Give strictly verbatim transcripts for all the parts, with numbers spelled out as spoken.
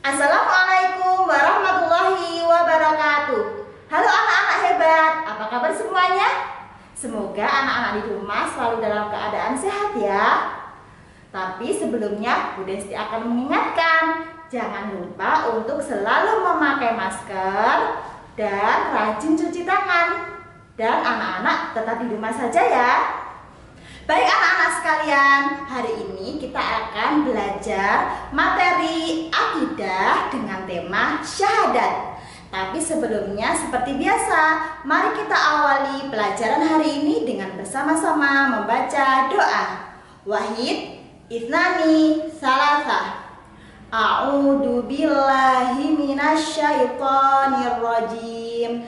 Assalamualaikum warahmatullahi wabarakatuh. Halo anak-anak hebat, apa kabar semuanya? Semoga anak-anak di rumah selalu dalam keadaan sehat ya. Tapi sebelumnya Bu Desti akan mengingatkan, jangan lupa untuk selalu memakai masker dan rajin cuci tangan. Dan anak-anak tetap di rumah saja ya. Baik anak-anak sekalian, hari ini kita akan belajar materi akidah dengan tema syahadat. Tapi sebelumnya seperti biasa, mari kita awali pelajaran hari ini dengan bersama-sama membaca doa. Wahid, Ithnani, Salasah. A'udzu billahi minasyaitonir rajim.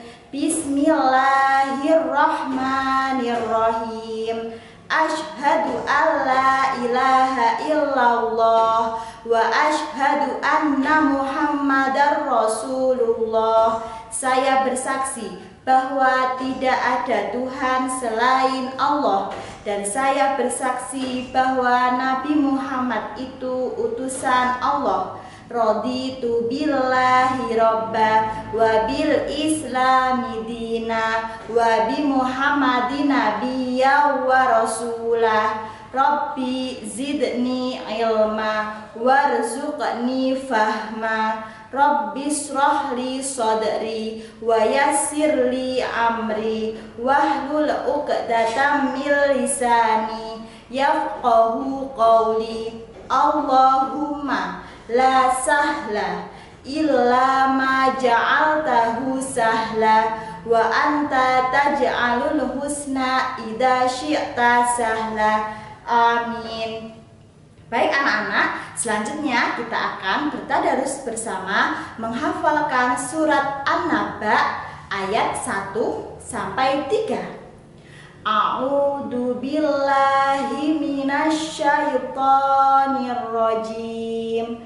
Bismillahirrahmanirrahim. Asyhadu alla ilaha illallah wa asyhadu anna Muhammadar Rasulullah. Saya bersaksi bahwa tidak ada Tuhan selain Allah, dan saya bersaksi bahwa Nabi Muhammad itu utusan Allah. Raditu billahi robba wa bil islami dina wa bi Muhammadin nabiyya wa rasulah. Rabbi zidni ilma warzuqni fahma. Rabbi shrahli sadri wa yassirli amri wahlul uqdatam min lisani yafqahu qawli. Allahumma la sahla illa ma ja'altahu sahla wa anta taj'alul husna idza syi'ta sahla. Amin. Baik anak-anak, selanjutnya kita akan bertadarus bersama menghafalkan surat An-Naba ayat satu sampai tiga. A'udzu billahi minasyaitonir rajim.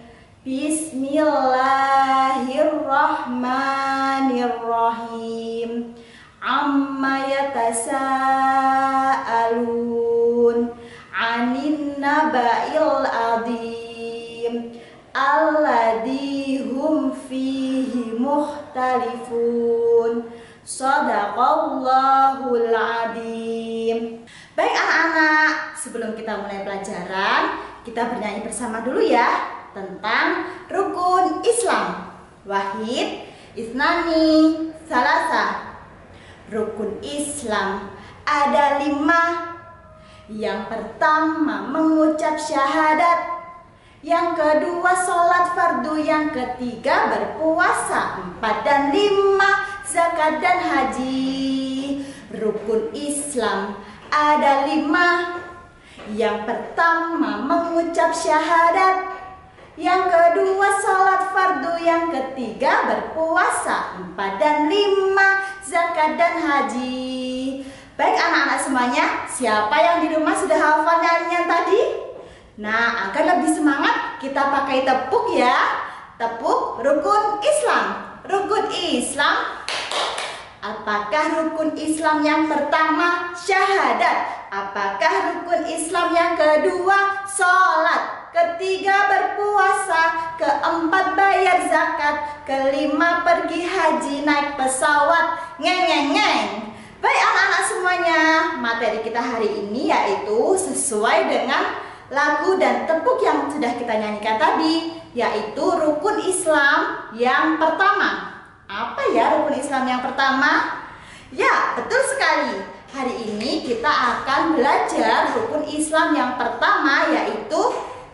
Bismillahirrahmanirrahim. Amma yatasaalun 'anin naba'il 'adzim alladzi hum fihi mukhtalifun. Shadaqallahul adzim. Baik anak-anak, sebelum kita mulai pelajaran, kita bernyanyi bersama dulu ya tentang rukun Islam. Wahid, Ithnani, Salasah. Rukun Islam ada lima. Yang pertama mengucap syahadat, yang kedua sholat fardu, yang ketiga berpuasa, empat dan lima zakat dan haji. Rukun Islam ada lima. Yang pertama mengucap syahadat, yang kedua sholat fardu, yang ketiga berpuasa, empat dan lima zakat dan haji. Baik anak-anak semuanya, siapa yang di rumah sudah hafal nyanyian tadi? Nah, agar lebih semangat kita pakai tepuk ya. Tepuk rukun Islam. Rukun Islam. Apakah rukun Islam yang pertama syahadat? Apakah rukun Islam yang kedua sholat? Ketiga berpuasa, keempat bayar zakat, kelima pergi haji naik pesawat. Ngeng ngeng ngeng. Baik anak-anak semuanya, materi kita hari ini yaitu sesuai dengan lagu dan tepuk yang sudah kita nyanyikan tadi, yaitu rukun Islam yang pertama. Apa ya rukun Islam yang pertama? Ya, betul sekali. Hari ini kita akan belajar rukun Islam yang pertama, yaitu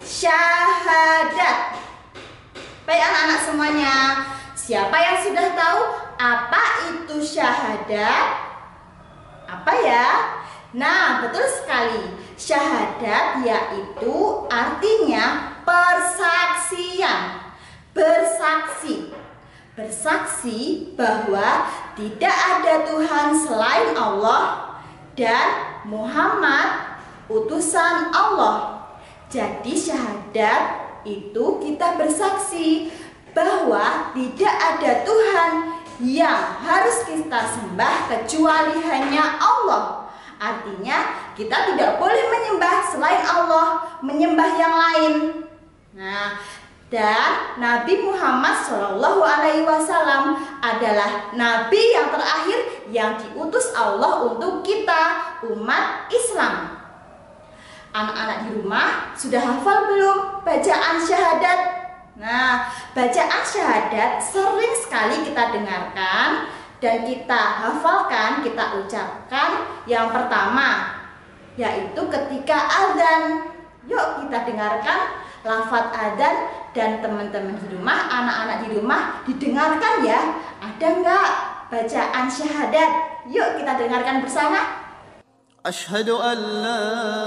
syahadat. Baik anak-anak semuanya, siapa yang sudah tahu apa itu syahadat? Apa ya? Nah, betul sekali. Syahadat yaitu artinya persaksian. Bersaksi. Bersaksi bahwa tidak ada Tuhan selain Allah dan Muhammad utusan Allah. Jadi syahadat itu kita bersaksi bahwa tidak ada Tuhan yang harus kita sembah kecuali hanya Allah. Artinya kita tidak boleh menyembah selain Allah, menyembah yang lain. Nah, Dan Nabi Muhammad shallallahu alaihi wasallam adalah Nabi yang terakhir yang diutus Allah untuk kita, umat Islam. Anak-anak di rumah sudah hafal belum bacaan syahadat? Nah, bacaan syahadat sering sekali kita dengarkan dan kita hafalkan, kita ucapkan. Yang pertama yaitu ketika azan. Yuk kita dengarkan lafaz adzan dan teman-teman di rumah, anak-anak di rumah didengarkan ya. Ada enggak bacaan syahadat? Yuk kita dengarkan bersama. Asyhadu an la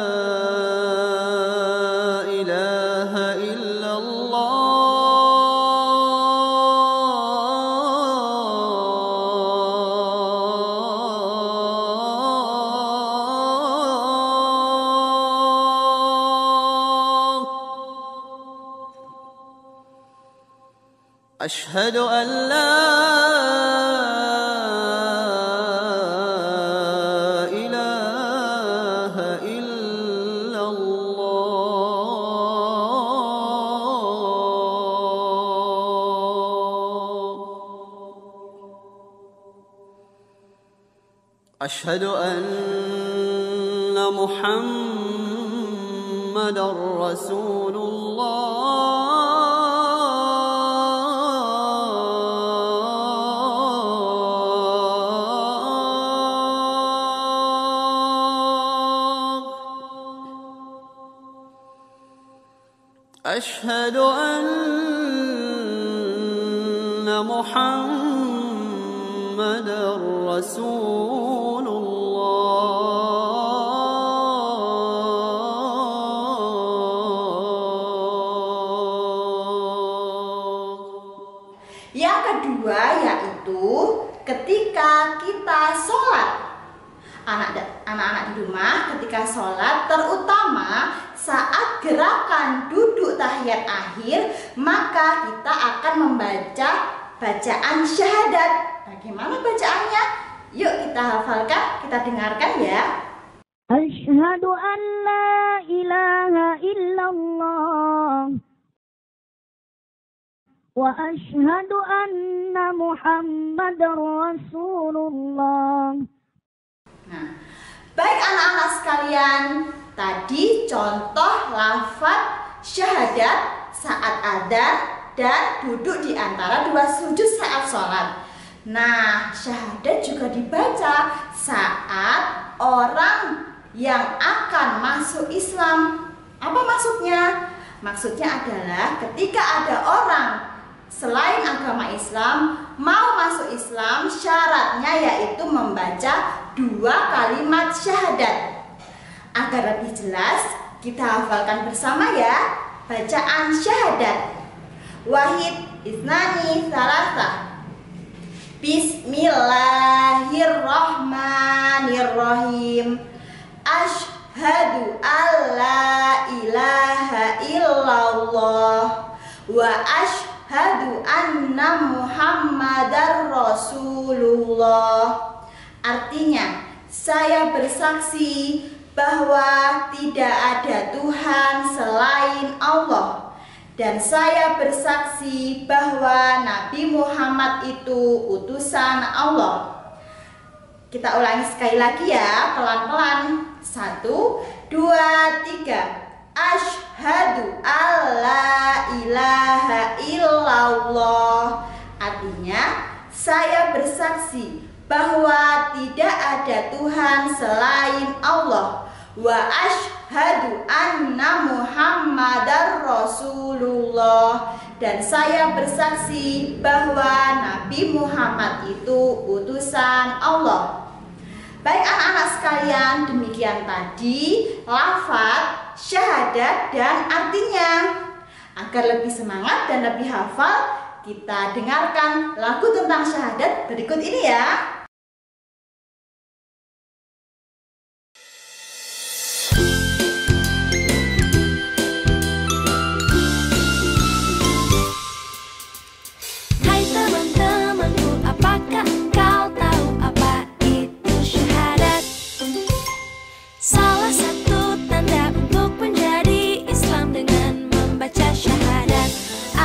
ilaha illallah. أشهد أن لا إله إلا الله. أشهد أن محمدًا رسول الله. أشهد أن محمدًا رسول الله. Yang kedua yaitu ketika kita sholat. Anak-anak di rumah ketika sholat, terutama saat gerakan duduk tahiyat akhir, maka kita akan membaca bacaan syahadat. Bagaimana bacaannya? Yuk kita hafalkan, kita dengarkan ya. Asyhadu an la ilaha illallah wa asyhadu anna Muhammadar Rasulullah. Nah, baik anak-anak sekalian, tadi contoh lafaz syahadat saat adzan dan duduk di antara dua sujud saat sholat. Nah, syahadat juga dibaca saat orang yang akan masuk Islam. Apa maksudnya? Maksudnya adalah ketika ada orang selain agama Islam mau masuk Islam, syaratnya yaitu membaca dua kalimat syahadat. Agar lebih jelas, kita hafalkan bersama ya bacaan syahadat. Wahid, isnani, salasa. Bismillahirrahmanirrahim. Asyhadu alla ilaha illallah wa asyhadu anna Muhammadar Rasulullah. Artinya, saya bersaksi bahwa tidak ada Tuhan selain Allah, dan saya bersaksi bahwa Nabi Muhammad itu utusan Allah. Kita ulangi sekali lagi ya, pelan-pelan. Satu, dua, tiga. Asyhadu alla ilaha illallah. Artinya, saya bersaksi bahwa tidak ada Tuhan selain Allah. Wa asyhadu anna Muhammadar Rasulullah. Dan saya bersaksi bahwa Nabi Muhammad itu utusan Allah. Baik anak-anak sekalian, demikian tadi lafaz syahadat dan artinya. Agar lebih semangat dan lebih hafal, kita dengarkan lagu tentang syahadat berikut ini ya. Salah satu tanda untuk menjadi Islam dengan membaca syahadat.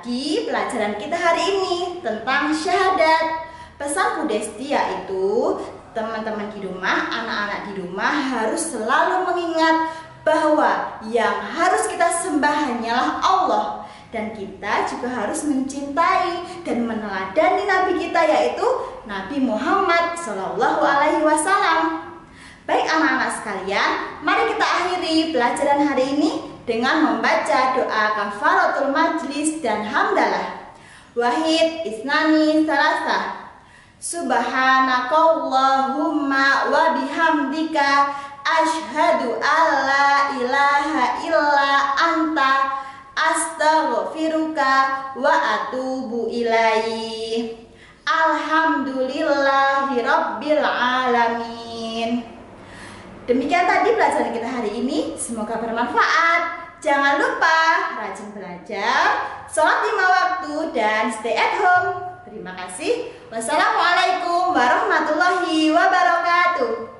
lagi pelajaran kita hari ini tentang syahadat. Pesan Bu Desti yaitu teman-teman di rumah, anak-anak di rumah harus selalu mengingat bahwa yang harus kita sembah hanyalah Allah, dan kita juga harus mencintai dan meneladani Nabi kita yaitu Nabi Muhammad Shallallahu Alaihi Wasallam. Baik anak-anak sekalian, mari kita akhiri pelajaran hari ini dengan membaca doa kafaratul majlis dan hamdalah. Wahid isnani salasa. Subhanakallahumma wa bihamdika asyhadu alla ilaha illa anta astaghfiruka wa atubu ilaih. Alhamdulillahi rabbil alamin. Demikian tadi pelajaran kita hari ini, semoga bermanfaat. Jangan lupa rajin belajar, sholat lima waktu, dan stay at home. Terima kasih. Wassalamualaikum warahmatullahi wabarakatuh.